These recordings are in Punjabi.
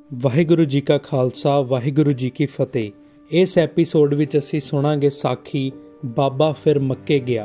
ਵਾਹਿਗੁਰੂ ਜੀ ਕਾ ਖਾਲਸਾ ਵਾਹਿਗੁਰੂ ਜੀ ਕੀ ਫਤਿਹ। ਇਸ ਐਪੀਸੋਡ ਵਿੱਚ ਅਸੀਂ ਸੁਣਾਂਗੇ ਸਾਖੀ ਬਾਬਾ ਫਿਰ ਮੱਕੇ ਗਿਆ।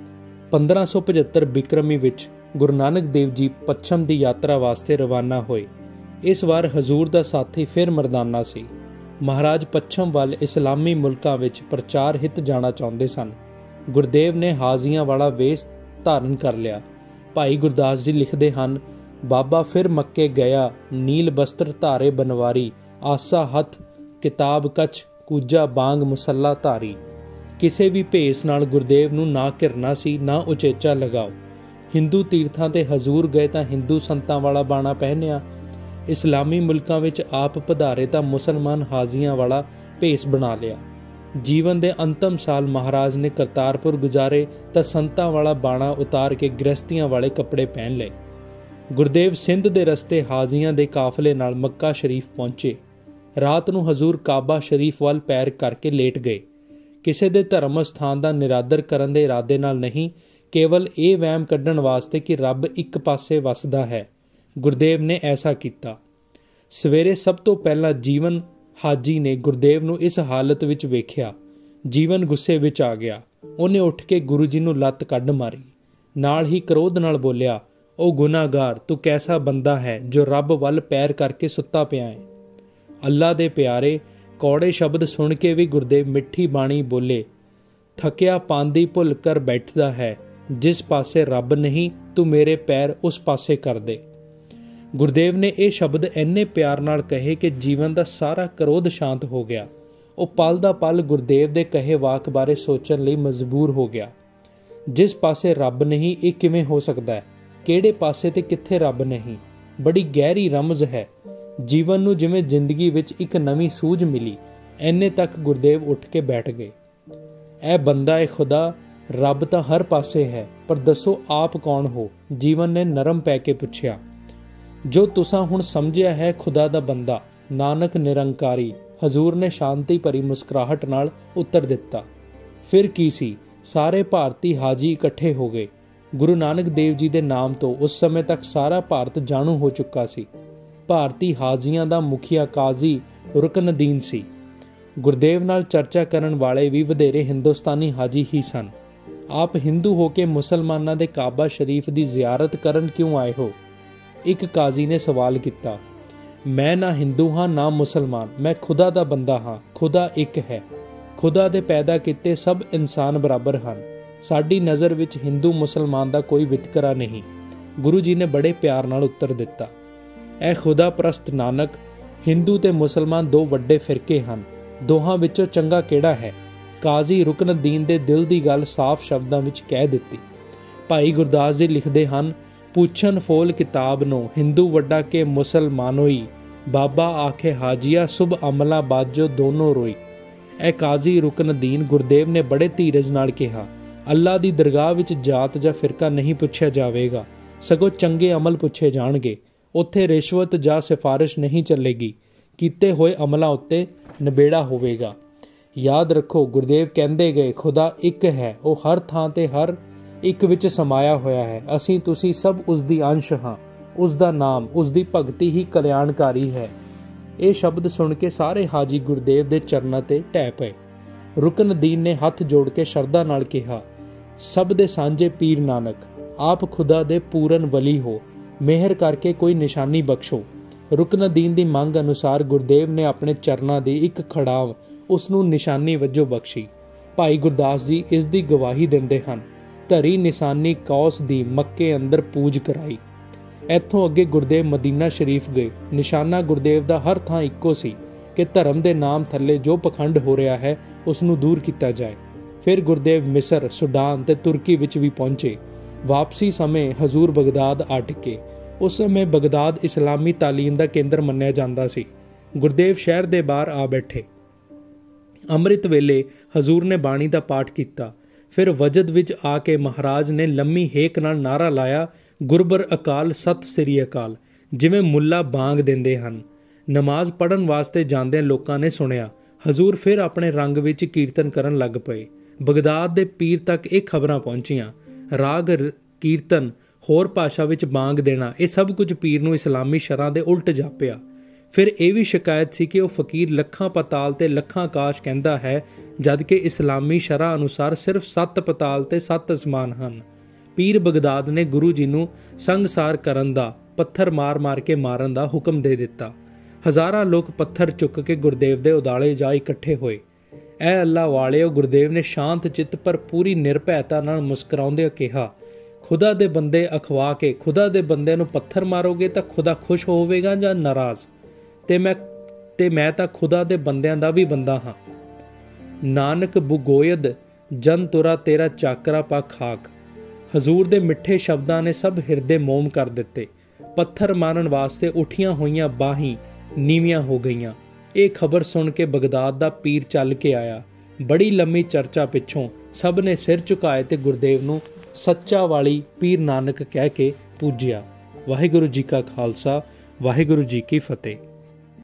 1575 ਬਿਕਰਮੀ ਵਿੱਚ ਗੁਰੂ ਨਾਨਕ ਦੇਵ ਜੀ ਪੱਛਮ ਦੀ ਯਾਤਰਾ ਵਾਸਤੇ ਰਵਾਨਾ ਹੋਏ। ਇਸ ਵਾਰ ਹਜ਼ੂਰ ਦਾ ਸਾਥੀ ਫਿਰ ਮਰਦਾਨਾ ਸੀ। ਮਹਾਰਾਜ ਪੱਛਮ ਵੱਲ ਇਸਲਾਮੀ ਮੁਲਕਾਂ ਵਿੱਚ ਪ੍ਰਚਾਰ ਹਿੱਤ ਜਾਣਾ ਚਾਹੁੰਦੇ ਸਨ। ਗੁਰਦੇਵ ਨੇ ਹਾਜ਼ੀਆਂ ਵਾਲਾ ਵੇਸ ਧਾਰਨ ਕਰ ਲਿਆ। ਭਾਈ ਗੁਰਦਾਸ ਜੀ ਲਿਖਦੇ ਹਨ, ਬਾਬਾ ਫਿਰ ਮੱਕੇ ਗਿਆ, ਨੀਲ ਬਸਤਰ ਧਾਰੇ ਬਨਵਾਰੀ, ਆਸਾ ਹੱਥ ਕਿਤਾਬ ਕਛ, ਕੂਜਾ ਬਾਂਗ ਮੁਸੱਲਾ ਧਾਰੀ। ਕਿਸੇ ਵੀ ਭੇਸ ਨਾਲ ਗੁਰਦੇਵ ਨੂੰ ਨਾ ਘਿਰਨਾ ਸੀ, ਨਾ ਉਚੇਚਾ ਲਗਾਓ। ਹਿੰਦੂ ਤੀਰਥਾਂ ਤੇ ਹਜ਼ੂਰ ਗਏ ਤਾਂ ਹਿੰਦੂ ਸੰਤਾਂ ਵਾਲਾ ਬਾਣਾ ਪਹਿਨਿਆ। ਇਸਲਾਮੀ ਮੁਲਕਾਂ ਵਿੱਚ ਆਪ ਪਧਾਰੇ ਤਾਂ ਮੁਸਲਮਾਨ ਹਾਜ਼ੀਆਂ ਵਾਲਾ ਭੇਸ ਬਣਾ ਲਿਆ। ਜੀਵਨ ਦੇ ਅੰਤਮ ਸਾਲ ਮਹਾਰਾਜ ਨੇ ਕਰਤਾਰਪੁਰ ਗੁਜ਼ਾਰੇ ਤਾਂ ਸੰਤਾਂ ਵਾਲਾ ਬਾਣਾ ਉਤਾਰ ਕੇ ਗ੍ਰਸਤੀਆਂ ਵਾਲੇ ਕੱਪੜੇ ਪਹਿਨ ਲਏ। ਗੁਰਦੇਵ ਸਿੰਧ ਦੇ ਰਸਤੇ ਹਾਜ਼ੀਆਂ ਦੇ ਕਾਫਲੇ ਨਾਲ ਮੱਕਾ ਸ਼ਰੀਫ ਪਹੁੰਚੇ। ਰਾਤ ਨੂੰ ਹਜ਼ੂਰ ਕਾਬਾ ਸ਼ਰੀਫ ਵੱਲ ਪੈਰ ਕਰਕੇ ਲੇਟ ਗਏ। ਕਿਸੇ ਦੇ ਧਰਮ ਸਥਾਨ ਦਾ ਨਿਰਾਦਰ ਕਰਨ ਦੇ ਇਰਾਦੇ ਨਾਲ ਨਹੀਂ, ਕੇਵਲ ਇਹ ਵਹਿਮ ਕੱਢਣ ਵਾਸਤੇ ਕਿ ਰੱਬ ਇੱਕ ਪਾਸੇ ਵਸਦਾ ਹੈ। ਗੁਰਦੇਵ ਨੇ ਐਸਾ ਕੀਤਾ। ਸਵੇਰੇ ਸਭ ਤੋਂ ਪਹਿਲਾਂ ਜੀਵਨ ਹਾਜੀ ਨੇ ਗੁਰਦੇਵ ਨੂੰ ਇਸ ਹਾਲਤ ਵਿੱਚ ਵੇਖਿਆ। ਜੀਵਨ ਗੁੱਸੇ ਵਿੱਚ ਆ ਗਿਆ। ਉਹਨੇ ਉੱਠ ਕੇ ਗੁਰੂ ਜੀ ਨੂੰ ਲੱਤ ਕੱਢ ਮਾਰੀ। ਨਾਲ ਹੀ ਕ੍ਰੋਧ ਨਾਲ ਬੋਲਿਆ, ਉਹ ਗੁਨਾਹਗਾਰ, ਤੂੰ ਕੈਸਾ ਬੰਦਾ ਹੈ ਜੋ ਰੱਬ ਵੱਲ ਪੈਰ ਕਰਕੇ ਸੁੱਤਾ ਪਿਆ ਹੈ। ਅੱਲਾ ਦੇ ਪਿਆਰੇ, ਕੌੜੇ ਸ਼ਬਦ ਸੁਣ ਕੇ ਵੀ ਗੁਰਦੇਵ ਮਿੱਠੀ ਬਾਣੀ ਬੋਲੇ, ਥੱਕਿਆ ਪਾਂਦੀ ਭੁੱਲ ਕਰ ਬੈਠਦਾ ਹੈ, ਜਿਸ ਪਾਸੇ ਰੱਬ ਨਹੀਂ ਤੂੰ ਮੇਰੇ ਪੈਰ ਉਸ ਪਾਸੇ ਕਰ ਦੇ। ਗੁਰਦੇਵ ਨੇ ਇਹ ਸ਼ਬਦ ਇੰਨੇ ਪਿਆਰ ਨਾਲ ਕਹੇ ਕਿ ਜੀਵਨ ਦਾ ਸਾਰਾ ਕ੍ਰੋਧ ਸ਼ਾਂਤ ਹੋ ਗਿਆ। ਉਹ ਪਲ ਦਾ ਪਲ ਗੁਰਦੇਵ ਦੇ ਕਹੇ ਵਾਕ ਬਾਰੇ ਸੋਚਣ ਲਈ ਮਜਬੂਰ ਹੋ ਗਿਆ। ਜਿਸ ਪਾਸੇ ਰੱਬ ਨਹੀਂ, ਇਹ ਕਿਵੇਂ ਹੋ ਸਕਦਾ ਹੈ? ਕਿਹੜੇ ਪਾਸੇ ਤੇ ਕਿੱਥੇ ਰੱਬ ਨਹੀਂ? ਬੜੀ ਗਹਿਰੀ ਰਮਜ਼ ਹੈ। ਜੀਵਨ ਨੂੰ ਜਿਵੇਂ ਜ਼ਿੰਦਗੀ ਵਿੱਚ ਇੱਕ ਨਵੀਂ ਸੂਝ ਮਿਲੀ। ਇੰਨੇ ਤੱਕ ਗੁਰਦੇਵ ਉੱਠ ਕੇ ਬੈਠ ਗਏ। ਇਹ ਬੰਦਾ ਏ ਖੁਦਾ, ਰੱਬ ਤਾਂ ਹਰ ਪਾਸੇ ਹੈ, ਪਰ ਦੱਸੋ ਆਪ ਕੌਣ ਹੋ? ਜੀਵਨ ਨੇ ਨਰਮ ਪੈ ਕੇ ਪੁੱਛਿਆ। ਜੋ ਤੁਸਾਂ ਹੁਣ ਸਮਝਿਆ ਹੈ ਖੁਦਾ ਦਾ ਬੰਦਾ, ਨਾਨਕ ਨਿਰੰਕਾਰੀ। ਹਜ਼ੂਰ ਨੇ ਸ਼ਾਂਤੀ ਭਰੀ ਮੁਸਕਰਾਹਟ ਨਾਲ ਉੱਤਰ ਦਿੱਤਾ। ਫਿਰ ਕੀ ਸੀ? ਸਾਰੇ ਭਾਰਤੀ ਹਾਜੀ ਇਕੱਠੇ ਹੋ ਗਏ। ਗੁਰੂ ਨਾਨਕ ਦੇਵ ਜੀ ਦੇ ਨਾਮ ਤੋਂ ਉਸ ਸਮੇਂ ਤੱਕ ਸਾਰਾ ਭਾਰਤ ਜਾਣੂ ਹੋ ਚੁੱਕਾ ਸੀ। ਭਾਰਤੀ ਹਾਜ਼ੀਆਂ ਦਾ ਮੁਖੀਆ ਕਾਜ਼ੀ ਰੁਕਨਦੀਨ ਸੀ। ਗੁਰਦੇਵ ਨਾਲ ਚਰਚਾ ਕਰਨ ਵਾਲੇ ਵੀ ਵਧੇਰੇ ਹਿੰਦੁਸਤਾਨੀ ਹਾਜੀ ਹੀ ਸਨ। ਆਪ ਹਿੰਦੂ ਹੋ ਕੇ ਮੁਸਲਮਾਨਾਂ ਦੇ ਕਾਬਾ ਸ਼ਰੀਫ ਦੀ ਜ਼ਿਆਰਤ ਕਰਨ ਕਿਉਂ ਆਏ ਹੋ? ਇੱਕ ਕਾਜ਼ੀ ਨੇ ਸਵਾਲ ਕੀਤਾ। ਮੈਂ ਨਾ ਹਿੰਦੂ ਹਾਂ ਨਾ ਮੁਸਲਮਾਨ, ਮੈਂ ਖੁਦਾ ਦਾ ਬੰਦਾ ਹਾਂ। ਖੁਦਾ ਇੱਕ ਹੈ। ਖੁਦਾ ਦੇ ਪੈਦਾ ਕੀਤੇ ਸਭ ਇਨਸਾਨ ਬਰਾਬਰ ਹਨ। ਸਾਡੀ ਨਜ਼ਰ ਵਿੱਚ ਹਿੰਦੂ ਮੁਸਲਮਾਨ ਦਾ ਕੋਈ ਵਿਤਕਰਾ ਨਹੀਂ। ਗੁਰੂ ਜੀ ਨੇ ਬੜੇ ਪਿਆਰ ਨਾਲ ਉੱਤਰ ਦਿੱਤਾ। ਇਹ ਖੁਦਾ ਪ੍ਰਸਤ ਨਾਨਕ, ਹਿੰਦੂ ਤੇ ਮੁਸਲਮਾਨ ਦੋ ਵੱਡੇ ਫਿਰਕੇ ਹਨ। ਦੋਹਾਂ ਵਿੱਚੋਂ ਚੰਗਾ ਕਿਹੜਾ ਹੈ? ਕਾਜ਼ੀ ਰੁਕਨਦੀਨ ਦੇ ਦਿਲ ਦੀ ਗੱਲ ਸਾਫ਼ ਸ਼ਬਦਾਂ ਵਿੱਚ ਕਹਿ ਦਿੱਤੀ। ਭਾਈ ਗੁਰਦਾਸ ਜੀ ਲਿਖਦੇ ਹਨ, ਪੁੱਛਨ ਫੋਲ ਕਿਤਾਬ ਨੂੰ, ਹਿੰਦੂ ਵੱਡਾ ਕੇ ਮੁਸਲਮਾਨੋਈ, ਬਾਬਾ ਆਖੇ ਹਾਜੀਆ ਸੁਭ ਅਮਲਾ ਬਾਜੋ ਦੋਨੋਂ ਰੋਈ। ਇਹ ਕਾਜ਼ੀ ਰੁਕਨਦੀਨ ਗੁਰਦੇਵ ਨੇ ਬੜੇ ਧੀਰਜ ਨਾਲ ਕਿਹਾ, ਅੱਲਾ ਦੀ ਦਰਗਾਹ ਵਿੱਚ ਜਾਤ ਜਾਂ ਫਿਰਕਾ ਨਹੀਂ ਪੁੱਛਿਆ ਜਾਵੇਗਾ, ਸਗੋਂ ਚੰਗੇ ਅਮਲ ਪੁੱਛੇ ਜਾਣਗੇ। ਉੱਥੇ ਰਿਸ਼ਵਤ ਜਾਂ ਸਿਫਾਰਿਸ਼ ਨਹੀਂ ਚੱਲੇਗੀ। ਕੀਤੇ ਹੋਏ ਅਮਲਾਂ ਉੱਤੇ ਨਿਬੇੜਾ ਹੋਵੇਗਾ। ਯਾਦ ਰੱਖੋ, ਗੁਰਦੇਵ ਕਹਿੰਦੇ ਗਏ, ਖੁਦਾ ਇੱਕ ਹੈ। ਉਹ ਹਰ ਥਾਂ ਤੇ ਹਰ ਇੱਕ ਵਿੱਚ ਸਮਾਇਆ ਹੋਇਆ ਹੈ। ਅਸੀਂ ਤੁਸੀਂ ਸਭ ਉਸ ਦੀ ਅੰਸ਼ ਹਾਂ। ਉਸ ਦਾ ਨਾਮ, ਉਸ ਦੀ ਭਗਤੀ ਹੀ ਕਲਿਆਣਕਾਰੀ ਹੈ। ਇਹ ਸ਼ਬਦ ਸੁਣ ਕੇ ਸਾਰੇ ਹਾਜੀ ਗੁਰਦੇਵ ਦੇ ਚਰਨਾਂ ਤੇ ਢਹਿ ਪਏ। ਰੁਕਨਦੀਨ ਨੇ ਹੱਥ ਜੋੜ ਕੇ ਸ਼ਰਧਾ ਨਾਲ ਕਿਹਾ, ਸਭ ਦੇ ਸਾਂਝੇ ਪੀਰ ਨਾਨਕ, ਆਪ ਖੁਦਾ ਦੇ ਪੂਰਨ ਵਲੀ ਹੋ, ਮਿਹਰ ਕਰਕੇ ਕੋਈ ਨਿਸ਼ਾਨੀ ਬਖਸ਼ੋ। ਰੁਕਨਦੀਨ ਦੀ ਮੰਗ ਅਨੁਸਾਰ ਗੁਰਦੇਵ ਨੇ ਆਪਣੇ ਚਰਨਾਂ ਦੀ ਇੱਕ ਖੜਾਵ ਉਸ ਨੂੰ ਨਿਸ਼ਾਨੀ ਵਜੋਂ ਬਖਸ਼ੀ। ਭਾਈ ਗੁਰਦਾਸ ਜੀ ਇਸ ਦੀ ਗਵਾਹੀ ਦਿੰਦੇ ਹਨ। ਧਰੀ ਨਿਸ਼ਾਨੀ ਕੌਸ ਦੀ, ਮੱਕੇ ਅੰਦਰ ਪੂਜ ਕਰਾਈ। ਇੱਥੋਂ ਅੱਗੇ ਗੁਰਦੇਵ ਮਦੀਨਾ ਸ਼ਰੀਫ ਗਏ। ਨਿਸ਼ਾਨਾ ਗੁਰਦੇਵ ਦਾ ਹਰ ਥਾਂ ਇੱਕੋ ਸੀ ਕਿ ਧਰਮ ਦੇ ਨਾਮ ਥੱਲੇ ਜੋ ਪਖੰਡ ਹੋ ਰਿਹਾ ਹੈ ਉਸ ਨੂੰ ਦੂਰ ਕੀਤਾ ਜਾਏ। ਫਿਰ ਗੁਰਦੇਵ ਮਿਸਰ, ਸੁਡਾਨ ਤੇ ਤੁਰਕੀ ਵਿੱਚ ਵੀ ਪਹੁੰਚੇ। ਵਾਪਸੀ ਸਮੇਂ ਹਜ਼ੂਰ ਬਗਦਾਦ ਆ ਟਿਕੇ। ਉਸ ਸਮੇਂ ਬਗਦਾਦ ਇਸਲਾਮੀ ਤਾਲੀਮ ਦਾ ਕੇਂਦਰ ਮੰਨਿਆ ਜਾਂਦਾ ਸੀ। ਗੁਰਦੇਵ ਸ਼ਹਿਰ ਦੇ ਬਾਹਰ ਆ ਬੈਠੇ। ਅੰਮ੍ਰਿਤ ਵੇਲੇ ਹਜ਼ੂਰ ਨੇ ਬਾਣੀ ਦਾ ਪਾਠ ਕੀਤਾ। ਫਿਰ ਵਜਦ ਵਿੱਚ ਆ ਕੇ ਮਹਾਰਾਜ ਨੇ ਲੰਮੀ ਹੇਕ ਨਾਲ ਨਾਅਰਾ ਲਾਇਆ, ਗੁਰਬਰ ਅਕਾਲ ਸਤਿ ਸ੍ਰੀ ਅਕਾਲ, ਜਿਵੇਂ ਮੁੱਲਾ ਬਾਂਗ ਦਿੰਦੇ ਹਨ। ਨਮਾਜ਼ ਪੜ੍ਹਨ ਵਾਸਤੇ ਜਾਂਦਿਆਂ ਲੋਕਾਂ ਨੇ ਸੁਣਿਆ। ਹਜ਼ੂਰ ਫਿਰ ਆਪਣੇ ਰੰਗ ਵਿੱਚ ਕੀਰਤਨ ਕਰਨ ਲੱਗ ਪਏ। ਬਗਦਾਦ ਦੇ ਪੀਰ ਤੱਕ ਇਹ ਖਬਰਾਂ ਪਹੁੰਚੀਆਂ। ਰਾਗ ਕੀਰਤਨ, ਹੋਰ ਭਾਸ਼ਾ ਵਿੱਚ ਬਾਂਗ ਦੇਣਾ, ਇਹ ਸਭ ਕੁਝ ਪੀਰ ਨੂੰ ਇਸਲਾਮੀ ਸ਼ਰ੍ਹਾਂ ਦੇ ਉਲਟ ਜਾਪਿਆ। ਫਿਰ ਇਹ ਵੀ ਸ਼ਿਕਾਇਤ ਸੀ ਕਿ ਉਹ ਫਕੀਰ ਲੱਖਾਂ ਪਤਾਲ ਤੇ ਲੱਖਾਂ ਆਕਾਸ਼ ਕਹਿੰਦਾ ਹੈ, ਜਦ ਕਿ ਇਸਲਾਮੀ ਸ਼ਰ੍ਹਾ ਅਨੁਸਾਰ ਸਿਰਫ 7 ਪਤਾਲ ਤੇ 7 ਅਸਮਾਨ ਹਨ। ਪੀਰ ਬਗਦਾਦ ਨੇ ਗੁਰੂ ਜੀ ਨੂੰ ਸੰਗਸਾਰ ਕਰਨ ਦਾ, ਪੱਥਰ ਮਾਰ-ਮਾਰ ਕੇ ਮਾਰਨ ਦਾ ਹੁਕਮ ਦੇ ਦਿੱਤਾ। ਹਜ਼ਾਰਾਂ ਲੋਕ ਪੱਥਰ ਚੁੱਕ ਕੇ ਗੁਰਦੇਵ ਦੇ ਉਦਾਲੇ ਜਾ ਇਕੱਠੇ ਹੋਏ। ਐ ਅੱਲਾ ਵਾਲਿਓ, ਗੁਰਦੇਵ ਨੇ ਸ਼ਾਂਤ ਚਿੱਤ ਪਰ ਪੂਰੀ ਨਿਰਭੈਤਾ ਨਾਲ ਮੁਸਕਰਾਉਂਦੇ ਕਿਹਾ, ਖੁਦਾ ਦੇ ਬੰਦੇ ਅਖਵਾ ਕੇ ਖੁਦਾ ਦੇ ਬੰਦੇ ਨੂੰ ਪੱਥਰ ਮਾਰੋਗੇ ਤਾਂ ਖੁਦਾ ਖੁਸ਼ ਹੋਵੇਗਾ ਜਾਂ ਨਾਰਾਜ਼? ਤੇ ਮੈਂ ਤਾਂ ਖੁਦਾ ਦੇ ਬੰਦਿਆਂ ਦਾ ਵੀ ਬੰਦਾ ਹਾਂ। ਨਾਨਕ ਬੁਗੋਇਦ ਜਨ ਤੁਰਾ ਤੇਰਾ ਚਾਕਰਾ ਪਾ ਖਾਕ। ਹਜ਼ੂਰ ਦੇ ਮਿੱਠੇ ਸ਼ਬਦਾਂ ਨੇ ਸਭ ਹਿਰਦੇ ਮੋਮ ਕਰ ਦਿੱਤੇ। ਪੱਥਰ ਮਾਰਨ ਵਾਸਤੇ ਉੱਠੀਆਂ ਹੋਈਆਂ ਬਾਹੀਂ ਨੀਵੀਆਂ ਹੋ ਗਈਆਂ। ਇਹ ਖਬਰ ਸੁਣ ਕੇ ਬਗਦਾਦ ਦਾ ਪੀਰ ਚੱਲ ਕੇ ਆਇਆ। ਬੜੀ ਲੰਮੀ ਚਰਚਾ ਪਿੱਛੋਂ ਸਭ ਨੇ ਸਿਰ ਝੁਕਾਏ ਤੇ ਗੁਰਦੇਵ ਨੂੰ ਸੱਚਾ ਵਾਲੀ ਪੀਰ ਨਾਨਕ ਕਹਿ ਕੇ ਪੂਜਿਆ। ਵਾਹਿਗੁਰੂ ਜੀ ਕਾ ਖਾਲਸਾ, ਵਾਹਿਗੁਰੂ ਜੀ ਕੀ ਫਤਿਹ।